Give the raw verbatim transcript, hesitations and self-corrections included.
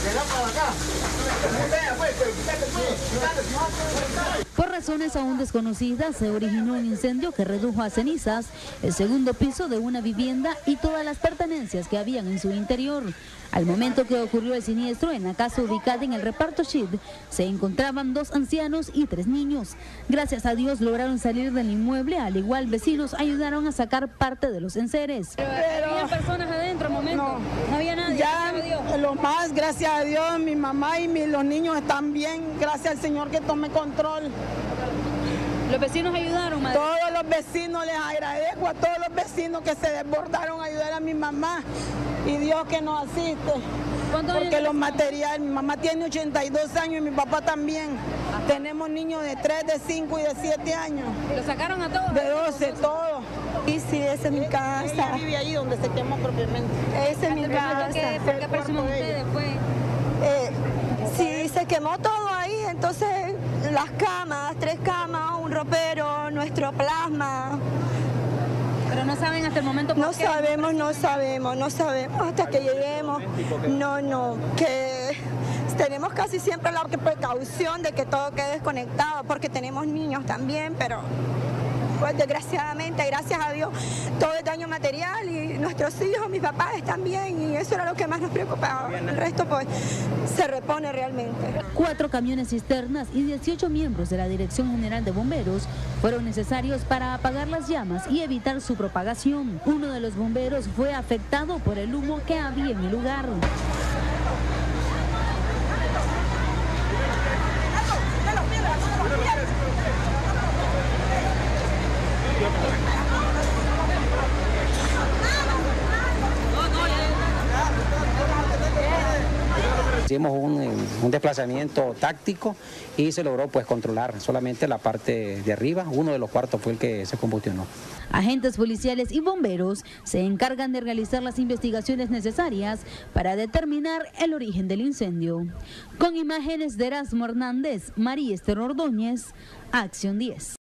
Por razones aún desconocidas, se originó un incendio que redujo a cenizas el segundo piso de una vivienda y todas las pertenencias que habían en su interior. Al momento que ocurrió el siniestro, en la casa ubicada en el reparto Shid, se encontraban dos ancianos y tres niños. Gracias a Dios lograron salir del inmueble, al igual vecinos ayudaron a sacar parte de los enseres. Pero, ¿había personas adentro al momento? No, no había nadie. Ya lo más, gracias a Dios, mi mamá y mi, los niños están bien, gracias al Señor que tome control. ¿Los vecinos ayudaron, madre? Todos los vecinos, les agradezco a todos los vecinos que se desbordaron a ayudar a mi mamá y Dios que nos asiste. Porque los materiales, mi mamá tiene ochenta y dos años y mi papá también. Ajá. Tenemos niños de tres, de cinco y de siete años. ¿Lo sacaron a todos? De doce, todos. Sí, sí, esa es mi casa. Ella vive ahí donde se quemó propiamente. Esa es mi casa. ¿Qué, ¿Por qué presumen ustedes? Fue? Eh, sí, se quemó todo ahí, entonces las camas, tres camas, un ropero, nuestro plasma. Pero no saben hasta el momento por no qué. sabemos, no sabemos, no sabemos hasta que lleguemos. No, no, que tenemos casi siempre la precaución de que todo quede desconectado porque tenemos niños también, pero pues desgraciadamente, gracias a Dios, todo es daño material y nuestros hijos, mis papás están bien y eso era lo que más nos preocupaba. El resto pues se repone realmente. Cuatro camiones cisternas y dieciocho miembros de la Dirección General de Bomberos fueron necesarios para apagar las llamas y evitar su propagación. Uno de los bomberos fue afectado por el humo que había en el lugar. Hicimos un, un desplazamiento táctico y se logró pues controlar solamente la parte de arriba. Uno de los cuartos fue el que se combustionó. Agentes policiales y bomberos se encargan de realizar las investigaciones necesarias para determinar el origen del incendio. Con imágenes de Erasmo Hernández, María Esther Ordóñez, Acción diez.